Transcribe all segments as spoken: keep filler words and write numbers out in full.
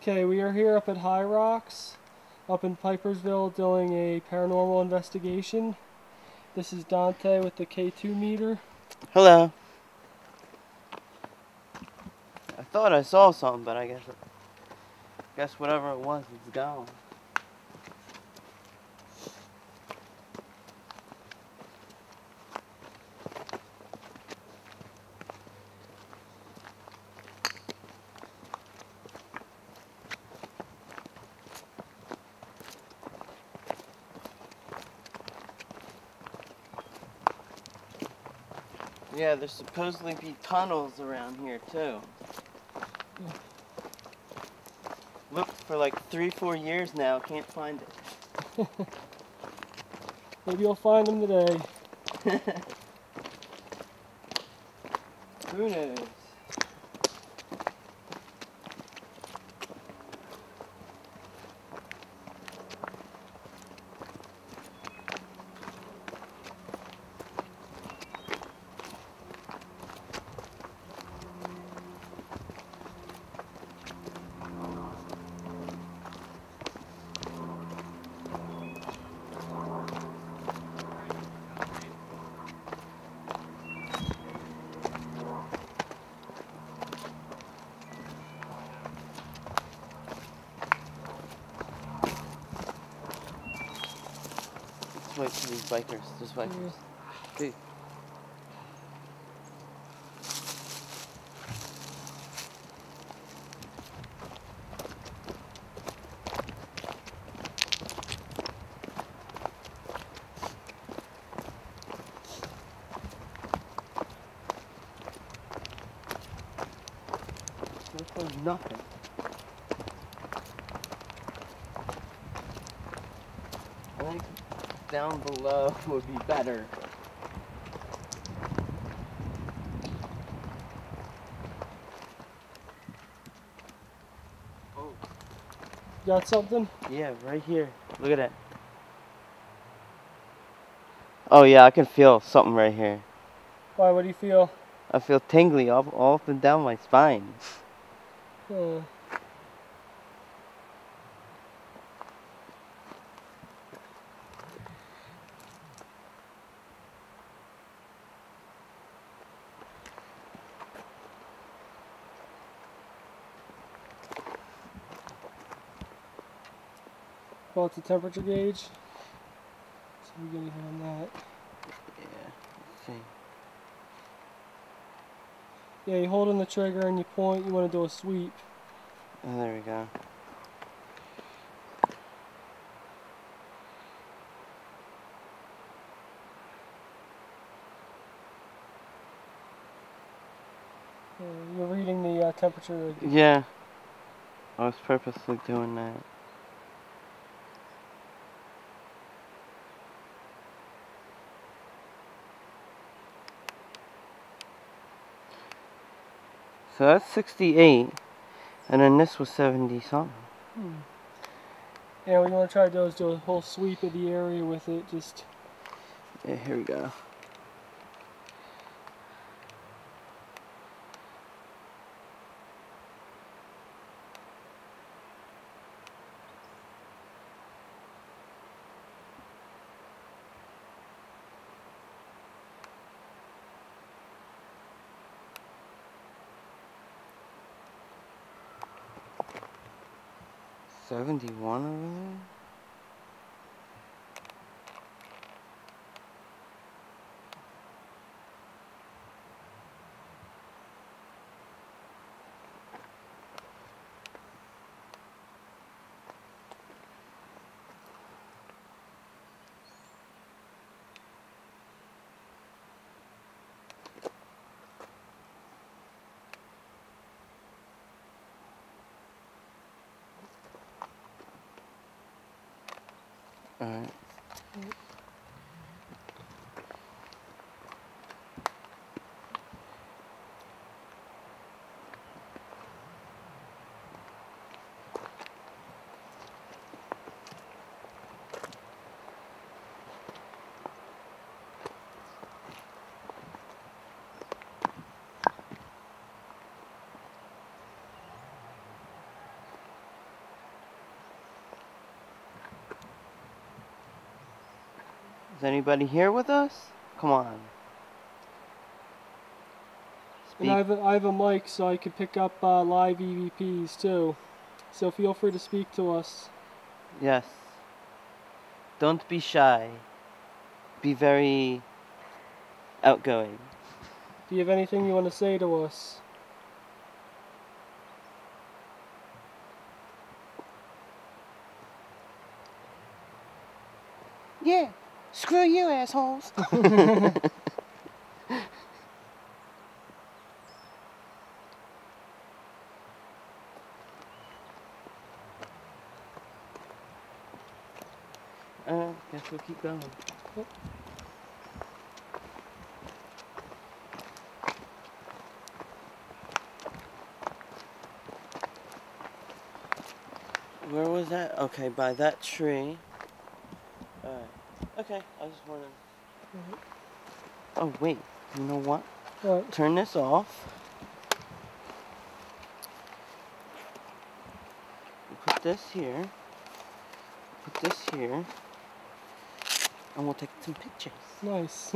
Okay, we are here up at High Rocks, up in Pipersville, doing a paranormal investigation. This is Dante with the K two meter. Hello. I thought I saw something, but I guess guess whatever it was, it's gone. Yeah, there's supposedly be tunnels around here too. Looked for like three, four years now, can't find it. Maybe you'll find them today. Who knows? Wait for these bikers, there's bikers. Dude. This was nothing. I think down below would be better. Oh. Got something? Yeah, right here. Look at that. Oh yeah, I can feel something right here. Why, what do you feel? I feel tingly all, all up and down my spine. Oh. Well, it's a temperature gauge. So we're getting here on that. Yeah, let's see. Yeah, you hold on the trigger and you point, you want to do a sweep. Oh, there we go. Uh, you're reading the uh, temperature. Yeah, I was purposely doing that. So that's sixty-eight, and then this was seventy something. Hmm. Yeah, what you want to try to do is do a whole sweep of the area with it, just... Yeah, here we go. seventy-one over there? Alright. Is anybody here with us? Come on. Speak. And I have a, I have a mic so I can pick up uh, live E V Ps too. So feel free to speak to us. Yes. Don't be shy. Be very outgoing. Do you have anything you want to say to us? Yeah. Screw you, assholes. Uh, guess we'll keep going. Yep. Where was that? Okay, by that tree. Alright. Okay, I just wanted... Mhm. Oh, wait. You know what? What? Turn this off. Put this here. Put this here. And we'll take some pictures. Nice.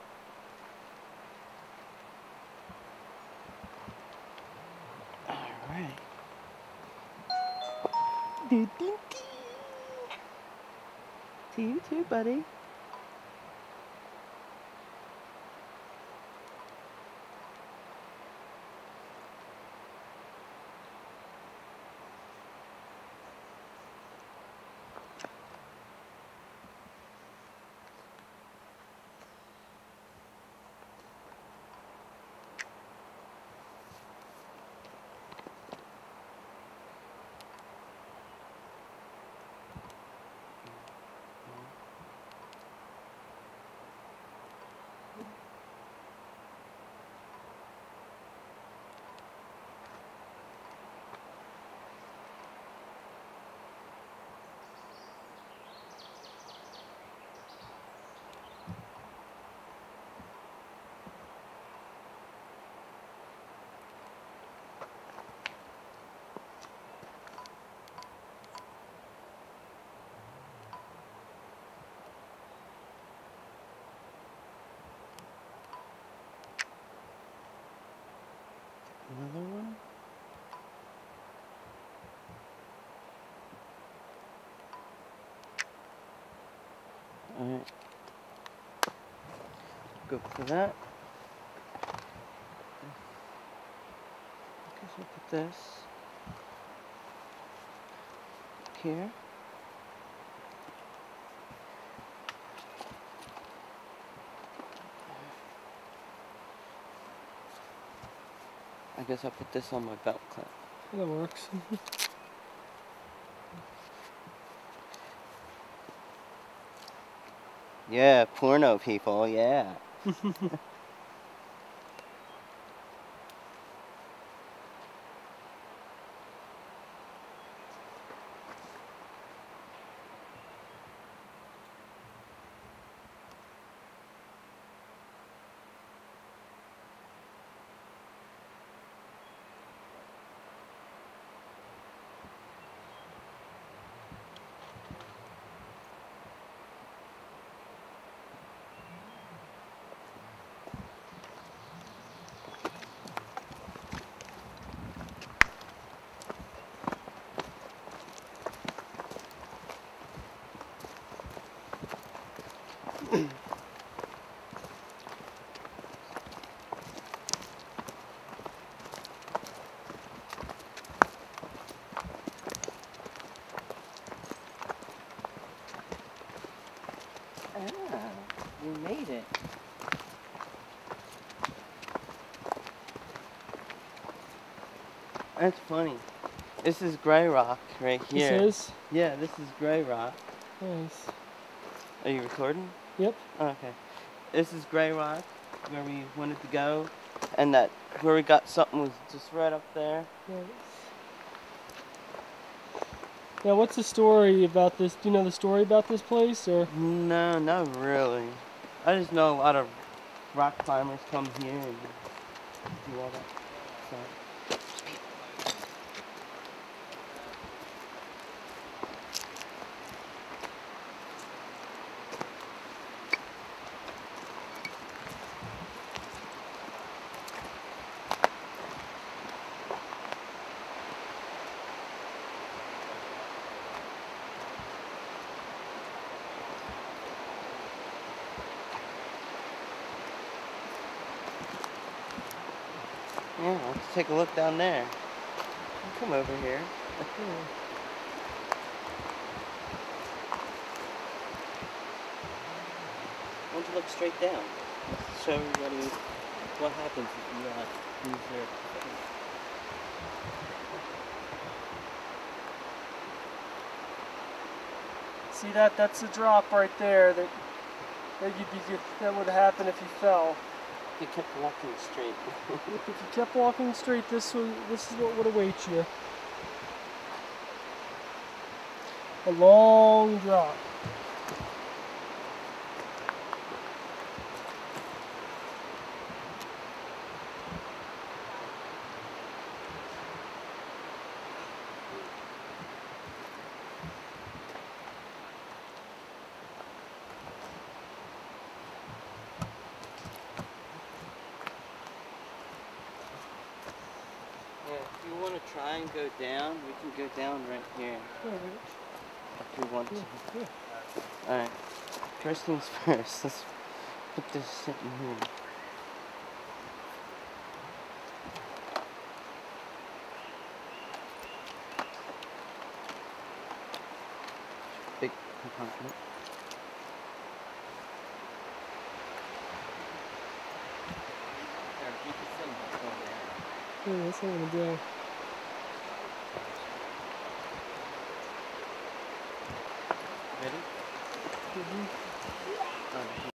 Alright. Do, do, do. To you too, buddy. Another one? Alright. Go for that. I guess I'll put this here. I guess I'll put this on my belt clip. That works. Yeah, porno people, yeah. Ah, you made it. That's funny. This is gray rock right here. This is? Yeah, this is gray rock. Nice. Are you recording? Yep. Oh, okay. This is gray rock, where we wanted to go, and that where we got something was just right up there. Nice. Now, what's the story about this? Do you know the story about this place, or? No, not really. I just know a lot of rock climbers come here and do all that stuff. Yeah, let's take a look down there. Come over here. Yeah. Why don't you look straight down? Let's show everybody what happens if you uh, lose their equipment. See that? That's a drop right there. That that you'd be that would happen if you fell. You kept walking straight. If you kept walking straight, this would this is what would await you. A long drop. Yeah, if you want to try and go down, we can go down right here. If we want to. Yeah, yeah. Alright. First things first, let's put this in here. Big compartment. Yeah, that's what I'm gonna do. Ready? Mm-hmm. Alright.